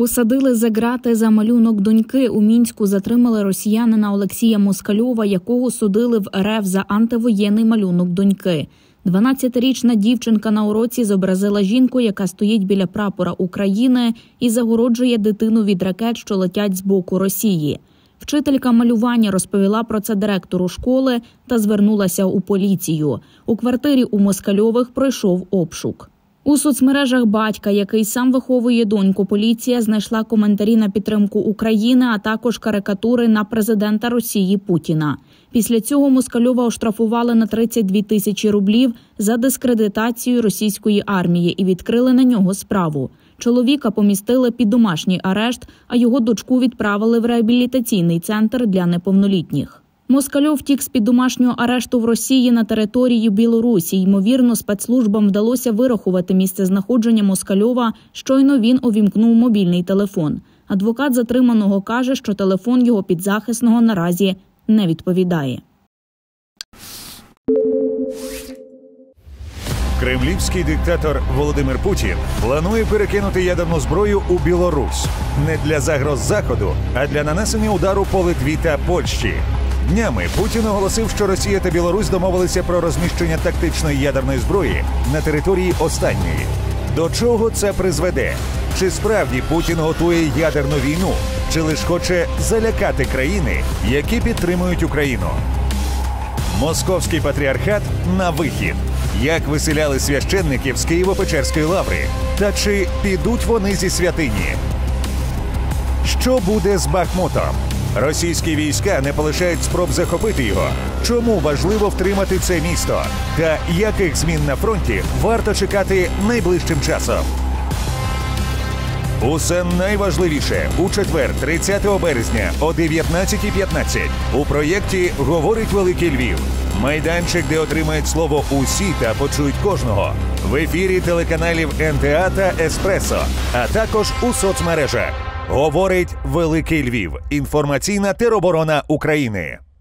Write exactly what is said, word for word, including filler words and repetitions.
Посадили за ґрати за малюнок доньки. У Мінську затримали росіянина Олексія Москальова, якого судили в ер еф за антивоєнний малюнок доньки. дванадцятирічна дівчинка на уроці зобразила жінку, яка стоїть біля прапора України і загороджує дитину від ракет, що летять з боку Росії. Вчителька малювання розповіла про це директору школи та звернулася у поліцію. У квартирі у Москальових пройшов обшук. У соцмережах батька, який сам виховує доньку, поліція знайшла коментарі на підтримку України, а також карикатури на президента Росії Путіна. Після цього Москальова оштрафували на тридцять дві тисячі рублів за дискредитацію російської армії і відкрили на нього справу. Чоловіка помістили під домашній арешт, а його дочку відправили в реабілітаційний центр для неповнолітніх. Москальов втік з-під домашнього арешту в Росії на території Білорусі. Ймовірно, спецслужбам вдалося вирахувати місце знаходження Москальова, щойно він увімкнув мобільний телефон. Адвокат затриманого каже, що телефон його підзахисного наразі не відповідає. Кремлівський диктатор Володимир Путін планує перекинути ядерну зброю у Білорусь. Не для загроз Заходу, а для нанесення удару по Литві та Польщі. Днями Путін оголосив, що Росія та Білорусь домовилися про розміщення тактичної ядерної зброї на території останньої. До чого це призведе? Чи справді Путін готує ядерну війну? Чи лише хоче залякати країни, які підтримують Україну? Московський патріархат на вихід. Як виселяли священників з Києво-Печерської лаври? Та чи підуть вони зі святині? Що буде з Бахмутом? Російські війська не полишають спроб захопити його. Чому важливо втримати це місто? Та яких змін на фронті варто чекати найближчим часом? Усе найважливіше у четвер, тридцятого березня о дев'ятнадцятій п'ятнадцять у проєкті «Говорить Великий Львів». Майданчик, де отримають слово усі та почують кожного. В ефірі телеканалів ен те а та Еспресо, а також у соцмережах. Говорить Великий Львів. Інформаційна тероборона України.